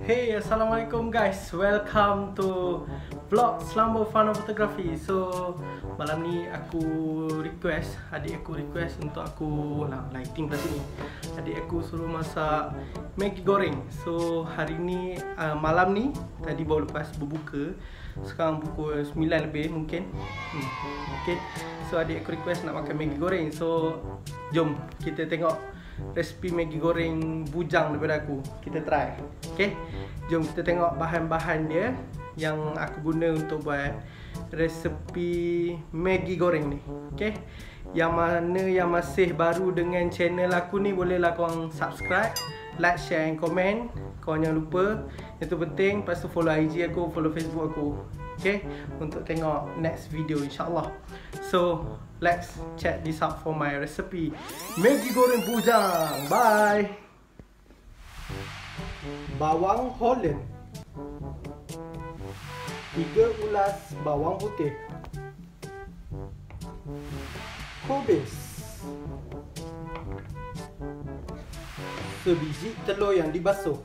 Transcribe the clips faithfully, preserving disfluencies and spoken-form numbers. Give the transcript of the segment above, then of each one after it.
Hey, Assalamualaikum guys. Welcome to vlog Slumber Fun of Photography. So, malam ni aku request, adik aku request untuk aku lah, lighting kat sini. Adik aku suruh masak Maggi goreng. So, hari ni uh, malam ni tadi baru lepas berbuka. Sekarang pukul sembilan lebih mungkin. Hmm. Okay. So, adik aku request nak makan Maggi goreng. So, jom kita tengok resipi Maggi goreng bujang daripada aku. Kita try. Okay, jom kita tengok bahan-bahan dia yang aku guna untuk buat resepi Maggi goreng ni. Okay, yang mana yang masih baru dengan channel aku ni, bolehlah korang subscribe, like, share and comment. Korang jangan lupa, itu penting. Lepas tu follow I G aku, follow Facebook aku. Okay, untuk tengok next video insyaAllah. So, let's check this out for my recipe Maggi goreng bujang. Bye. Bawang Holland, tiga ulas bawang putih, kubis, sebiji telur yang dibasuh,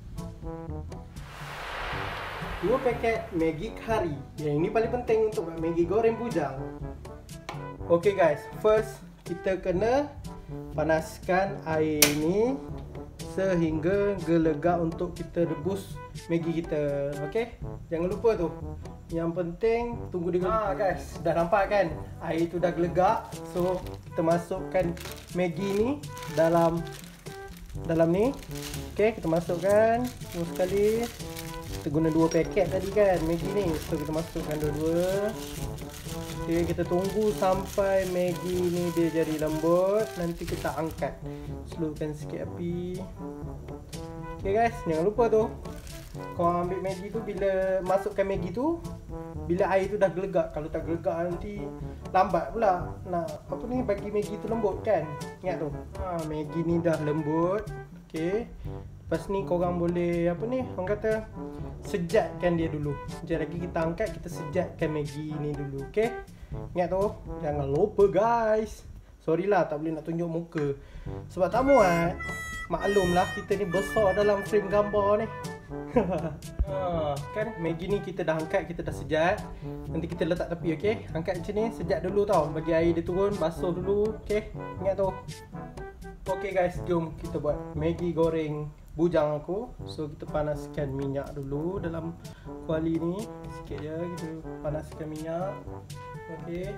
dua paket Maggi kari. Yang ini paling penting untuk buat Maggi goreng bujang. Okay guys, first kita kena panaskan air ni sehingga gelegak untuk kita rebus Maggi kita. Okay, jangan lupa tu. Yang penting tunggu dia gelegak. Ah guys, dah nampak kan air tu dah gelegak. So kita masukkan Maggi ni dalam dalam ni. Okay, kita masukkan dua sekali. Kita guna dua paket tadi kan Maggi ni. So kita masukkan dua-dua. Okay, kita tunggu sampai Maggi ni dia jadi lembut. Nanti kita angkat. Slowkan sikit api. Okay guys, jangan lupa tu, korang ambil Maggi tu, bila masukkan Maggi tu, bila air tu dah gelegak. Kalau tak gelegak nanti lambat pula nak apa ni, bagi Maggi tu lembut kan. Ingat tu. Ha, Maggi ni dah lembut. Okay, lepas ni korang boleh apa ni, orang kata sejatkan dia dulu. Sekejap lagi kita angkat, kita sejatkan Maggi ni dulu. Okay, ingat tu, jangan lupa guys. Sorry lah tak boleh nak tunjuk muka sebab tak muat. Maklum lah, kita ni besar dalam frame gambar ni. Ha, kan Maggi ni kita dah angkat, kita dah sejat. Nanti kita letak tepi. Okay, angkat macam ni, sejat dulu tau. Bagi air dia turun, basuh dulu. Okay, ingat tu. Okay guys, jom kita buat Maggi goreng bujang aku. So kita panaskan minyak dulu dalam kuali ni. Sikit je kita panaskan minyak. Okay,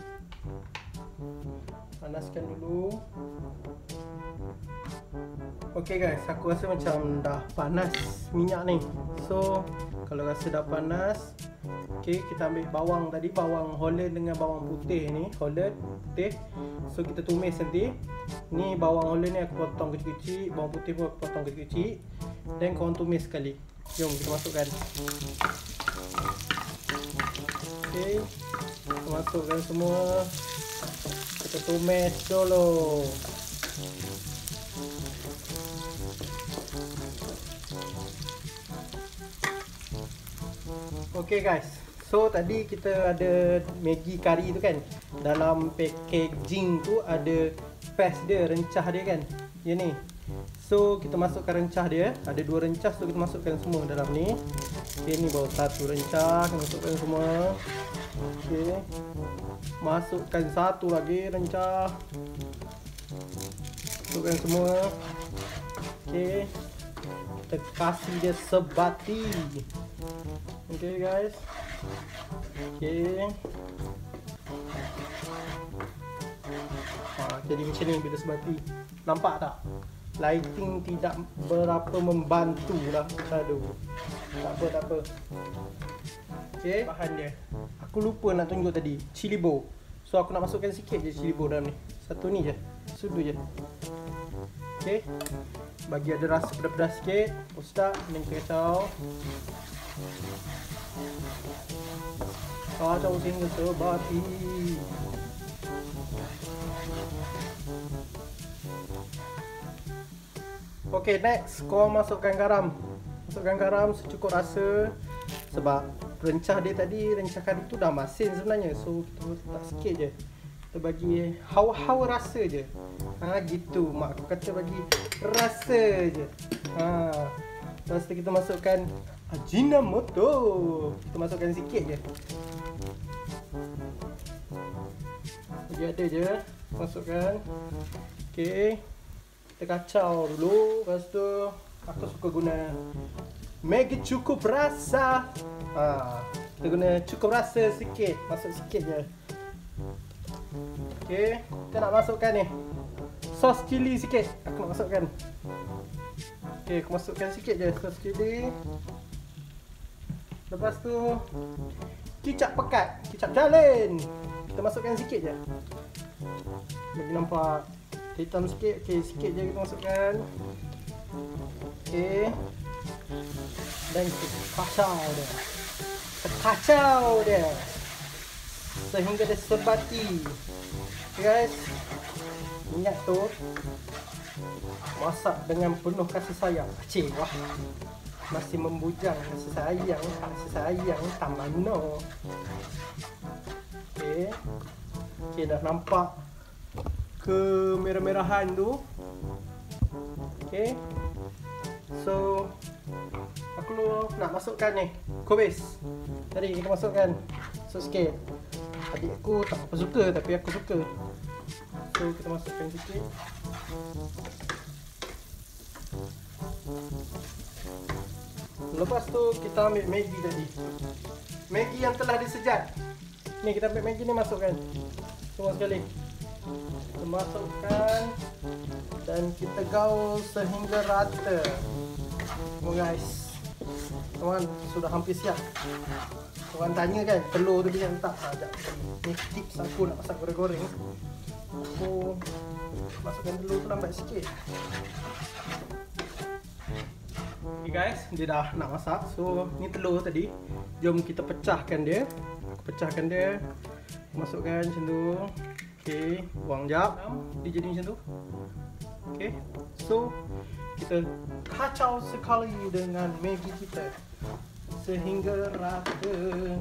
panaskan dulu. Okay guys, aku rasa macam dah panas minyak ni. So kalau rasa dah panas, okay, kita ambil bawang tadi, bawang Holland dengan bawang putih ni. Holland putih. So kita tumis nanti. Ni bawang Holland ni aku potong kecil-kecil, bawang putih pun aku potong kecil-kecil. Dan korang tumis sekali. Jom kita masukkan. Okay, kita masukkan semua. Kita tumis dulu. Okay guys, so tadi kita ada Maggi kari tu kan. Dalam packaging tu ada paste dia, rencah dia kan. Yang ni. So kita masukkan rencah dia. Ada dua rencah, so kita masukkan semua dalam ni. Okay, ni baru satu rencah, kita masukkan semua. Okay, masukkan satu lagi rencah. Masukkan semua. Okay, kita kasih dia sebati. Okay guys. Okay. Ha, jadi macam ni bila sebati. Nampak tak? Lighting tidak berapa membantu lah. Aduh. Tak apa, tak apa. Okay, bahan dia. Aku lupa nak tunjuk tadi. Chili bow. So aku nak masukkan sikit je chili bow dalam ni. Satu ni je. Sudu je. Okay, bagi ada rasa pedas-pedas sikit. Ustaz, ni kita kacau. Kacau sehingga sebati. Okay, next korang masukkan garam. Masukkan garam secukup rasa. Sebab rencah dia tadi, rencah kari tu dah masin sebenarnya. So kita letak sikit je. Kita bagi hawa-hawa rasa je. Ha, gitu mak aku kata, bagi rasa je. Ha, Lepas tu kita masukkan Ajinomoto. Kita masukkan sikit je. Bagi ada je. Masukkan. Okey. Kita kacau dulu. Lepas tu aku suka guna Maggi cukup rasa. Ha, kita guna cukup rasa sikit. Masuk sikit je. Okey. Kita nak masukkan ni sos cili sikit. Aku nak masukkan. Okey, aku masukkan sikit je sos cili. Lepas tu kicap pekat, kicap jalen. Kita masukkan sikit je. Bagi nampak hitam sikit. Okey, sikit je kita masukkan. Okey. Dan kita kacau dia. Kita kacau dia sehingga dia sebati. Okay guys, minyak tu masak dengan penuh kasih sayang. Cik, wah, masih membujang kasih sayang. Kasih sayang tambah no. Okay. Okay, dah nampak kemerah-merahan tu. Okay. So aku nak masukkan ni kubis. Tadi kita masukkan so sikit. Adik aku tak apa suka tapi aku suka. So kita masukkan sikit. Lepas tu kita ambil Maggi tadi. Maggi yang telah disejat. Ni kita ambil Maggi ni masukkan. Semua sekali. Kita masukkan dan kita gaul sehingga rata. Oh guys, kawan sudah hampir siap. Kawan tanya kan telur tu bila letak. Ha, sekejap. Ni tips aku nak masak goreng-goreng. Aku masukkan telur tu lambat sikit. Okay guys, dia dah nak masak. So ni telur tadi. Jom kita pecahkan dia. Aku pecahkan dia. Masukkan macam tu. Okay, buang jap. Dia jadi macam tu. Okay, so kita kacau sekali dengan Maggi kita sehingga rata.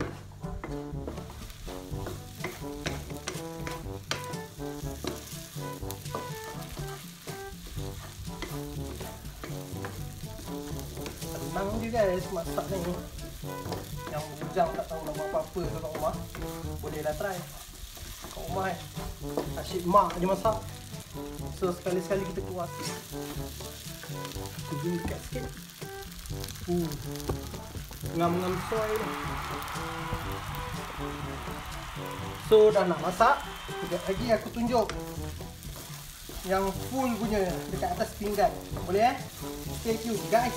Senang je guys masak ni. Yang bujang tak tahu nak buat apa-apa kat rumah, bolehlah try kat rumah kan. Asyik mak je masak. So sekali-sekali kita keluar sikit. Aku zoom dekat sikit. Uh, ngam-ngam soy ni. So dah nak masak. Sekejap lagi aku tunjuk yang full punya dekat atas pinggan. Boleh eh? Stay tune guys.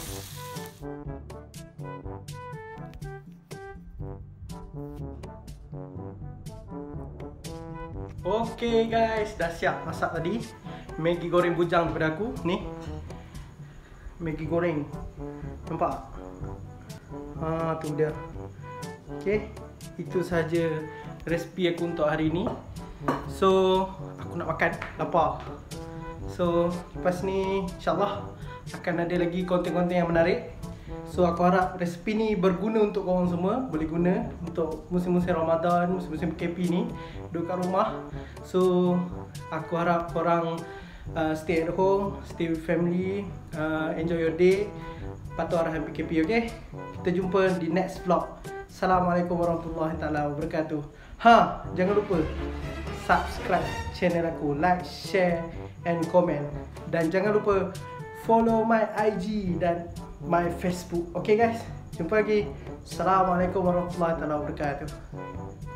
Okay guys, dah siap masak tadi. Maggi goreng bujang daripada aku. Ni Maggi goreng. Nampak? Ha, tu dia. Okay, itu saja resipi aku untuk hari ini. So, aku nak makan, lapar. So, lepas ni InsyaAllah akan ada lagi konten-konten yang menarik. So, aku harap resipi ni berguna untuk korang semua. Boleh guna untuk musim-musim Ramadan, musim-musim K P ni, duduk kat rumah. So, aku harap korang uh, stay at home, stay with family, uh, enjoy your day. Patuh arahan P K P, okay? Kita jumpa di next vlog. Assalamualaikum warahmatullahi taala wabarakatuh. Ha, jangan lupa subscribe channel aku, like, share and comment. Dan jangan lupa follow my I G dan my Facebook. Okay guys, jumpa lagi. Assalamualaikum warahmatullahi taala wabarakatuh.